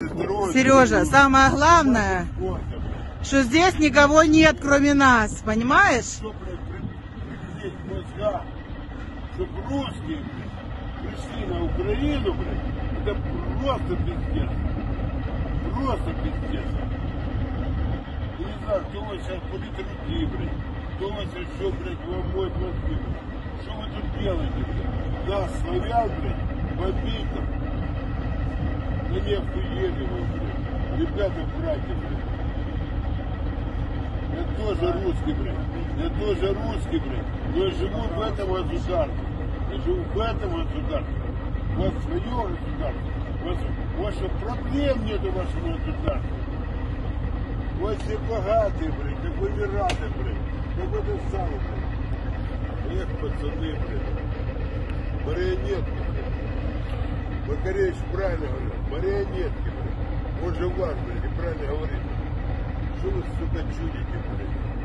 Сережа, самое главное, что здесь никого нет, кроме нас, понимаешь? Что, блядь, мозга, чтобы русские, блядь, пришли на Украину, блядь, это просто пиздец. Просто пиздец. Я не знаю, кто у вас сейчас политруки, блядь, кто у вас еще, блядь, вам моет мозги, блядь. Что вы тут делаете, блядь? Нас, славян, блядь, бомбить там. Да не охуели вы, блядь. Ребята, братья, блядь. Я тоже русский, блядь. Я тоже русский, блядь. Но я живу в этом государстве. Я живу в этом государстве. У вас свое государство. У вас что, проблем нет у вашего государства. У вас все богатые, блядь, как вы не рады, блядь. Как это самое, блядь. Эх, пацаны, блядь. Марионетки, блядь. Макаревич правильно говорит. Марионетки, блядь. Он же вас, блядь, неправильно говорит. Что вы, сука, чудите, блядь?